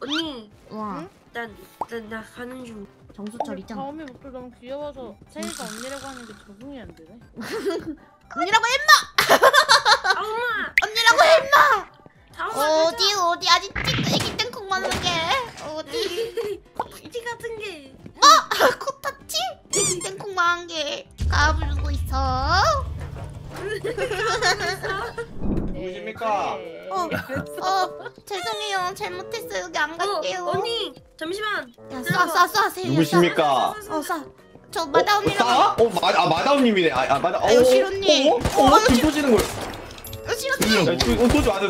언니. 와. 나 가는 중. 정수철 있잖아. 다음에 목표 너무 귀여워서 세이가 언니라고 하는 게 적응이 안 되네. 언니라고 임마! 엄마. 언니라고 임마! 다음에 어디 아직 애기 땡콩 만든 게 어디? 이 같은 게. 코타치? 애기 땡콩 만한 게 까불고 있어. 누구십니까? 죄송해요. 잘못했어요. 여기 안 갈게요. 언니 잠시만. 야, 쏴 세요. 누구십니까? 쏴. 저 마다 언니라고. 싸? 마다옴님이네. 마다. 아유, 시로님. 불 쏘지는 걸. 시로님. 쏘지 마세요.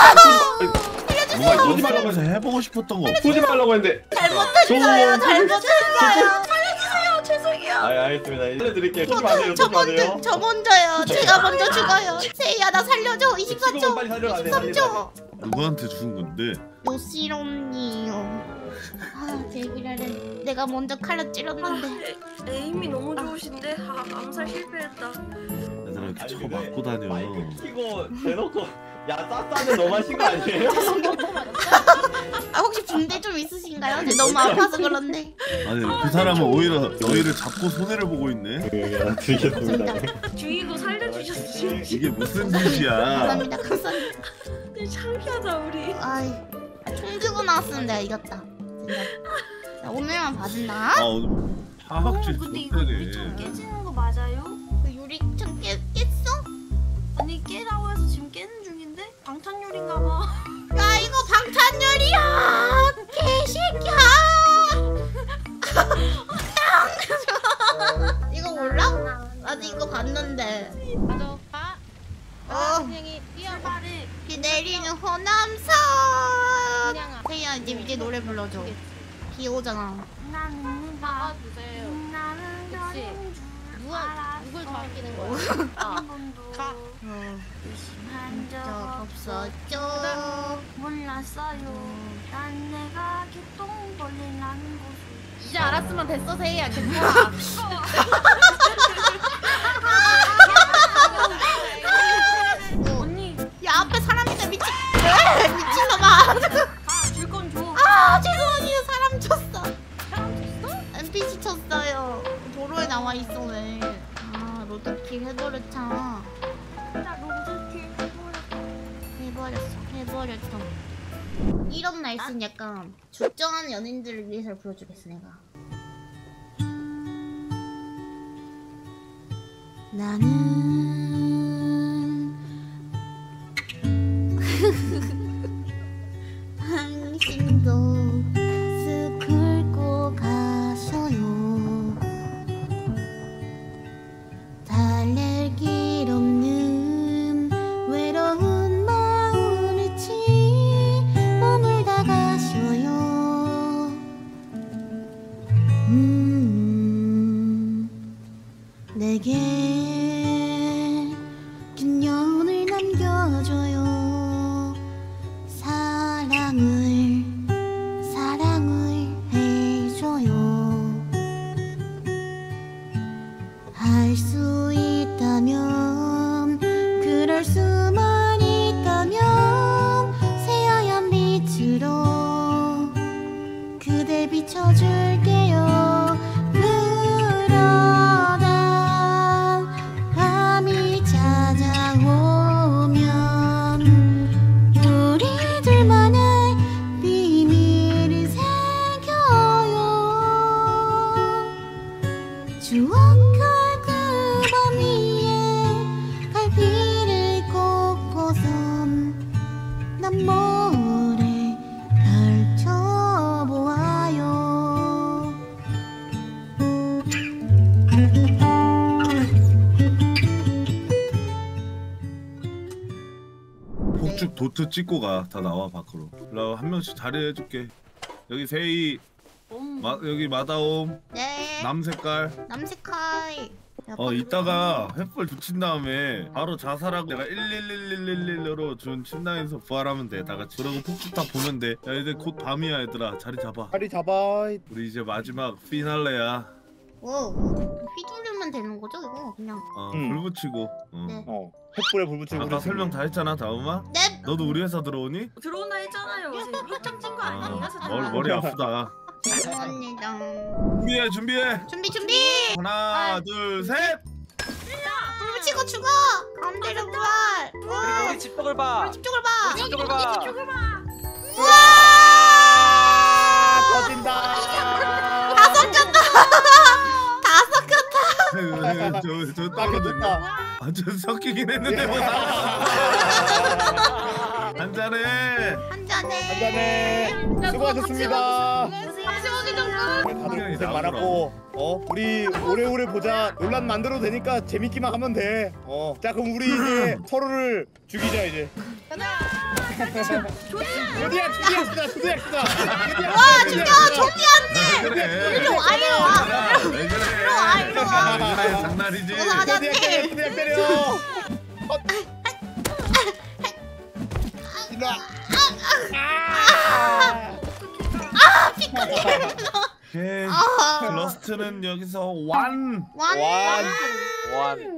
뭔가 연습하면서 해보고 싶었던 거 없어? 쏘지 말라고 했는데. 잘못했어요. 살려주세요. 죄송해요. 알겠습니다. 알려드릴게요. 쏘지 마세요. 쏘지 마세요. 저 먼저요. 제가 먼저 죽어요. 세이야 나 살려줘. 24초. 빨리 살려라. 23초. 누구한테 죽은 건데? 요시로니요. 데뷔라는 내가 먼저 칼로 찔렀는데. 에임이 너무 좋으신데 암살 실패했다. 얘들아 이렇게 쳐 맞고 다녀. 마이크 키고 대놓고 야 싸싸는 너무 하신 거 아니에요? 혹시 붕대 좀 있으신가요? 너무 아파서 그런데. 아니 그 사람은 오히려 너희를 잡고 손해를 보고 있네. 드리겠습니다. 주의도 살려주셨지. 이게 무슨 짓이야? 감사합니다. 창피하다 우리. 아이, 총 들고 나왔으면 내가 이겼다. 진짜. 자, 오늘만 봐준다. 화학질 근데 이거 유리창 좋대네. 깨지는 거 맞아요? 그 유리창 깼어? 아니 깨라고 해서 지금 깨는 중인데? 방탄유리인가 봐. 야 이거 방탄유리야! 개새끼야! 이거 몰라? 나도 이거 봤는데. 맞아. 그냥이 뛰어. 출발해. 비 내리는 호남선. 그냥아. 세이야 이제 노래 불러줘. 비 오잖아. 나는 봐주세요. 나는 그치. 누굴 더 아끼는 거야? 한 번도 가. 의심한 적 저 없었죠. 몰랐어요. 난 내가 개똥벌레라는 것을. 이제 알았으면 됐어 세이야. 괜찮아. 언니 야 앞에 사람이다 미친놈아. 줄 건 줘. 죄송해요. 사람 쳤어. NPC 쳤어요. 도로에 나와 있어 왜? 로드킬 해버렸잖아. 나 로드킬 해버렸어. 이런 날씨는 약간 죽정하는 연인들을 위해서 불러주겠어 내가. 나는 당신도 숲을 꼭 가셔요. 달랠 길 없는 외로운 마을을 머물다 가셔요. 내게 균형을 남겨줘요. 사랑을 해줘요. 할 수 있다면 그럴 수만 있다면 새하얀 빛으로 그대 비춰줄게요. 그러다 밤이 찾아오면 우리들만의 비밀이 생겨요. 추억할 그 밤 위에 갈피를 꽂고선 난 모래 펼쳐보아요. 폭죽 도트 찍고 가. 다 나와 밖으로. 나 한 명씩 자리해줄게. 여기 세이. 여기 마다옴. 네. 남색깔. 남색깔. 이따가 횃불 붙인 다음에 바로 자살하고 내가 1111111로 준 침낭에서 부활하면 돼. 다 같이. 그러고 폭죽 다 보면 돼. 야 이제 곧 밤이야 얘들아. 자리 잡아. 자리 잡아. 우리 이제 마지막 피날레야. 휘두르면 되는 거죠 이거 그냥. 불 붙이고. 네. 횃불에 불 붙이고 아까 설명 다 했잖아 다음아. 넵. 너도 우리 회사 들어오니? 들어온다 했잖아요. 지금 확정 찐거 아니에요? 머리 아프다. 죄송합니다. 준비해. 준비. 하나 둘 셋. 불 붙이고 죽어. 가운데로 부활. 그리고 우리 집벽을 봐. 집쪽을 봐. 우리 집벽을 봐. 우와. 터진다. 다 섞였다. 다 섞였다. 저 딱 떨어졌네. 됐다. 완전 섞이긴 했는데 뭐 한잔해. 한 잔에. 한잔해. 수고하셨습니다. 박수하기 좀 다들 고생 많았고 우리 오래오래 보자. 논란 만들어도 되니까 재밌기만 하면 돼. 자 그럼 우리 이제 서로를 죽이자 이제. 조디야 죽여. 와 죽여. 좀비 안돼. 그래. 이리 와 이리 와. 왜 그래? 이리 와. 왜 그래? 장난이지. 조사하자니. 조디야 때려. 일로 와. 오케이. 러스트는 여기서 완. 완. 원.